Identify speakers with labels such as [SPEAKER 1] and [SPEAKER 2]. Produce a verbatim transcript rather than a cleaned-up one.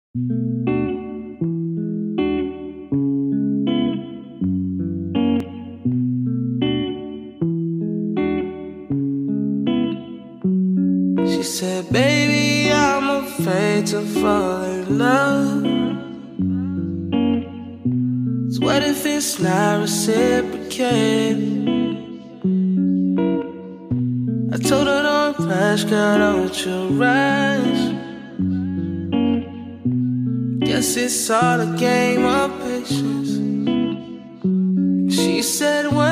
[SPEAKER 1] She said, baby, I'm afraid to fall in love. So what if it's not reciprocated? I told her don't rush, girl, don't you rush. Guess it's all a game of patience. She said, what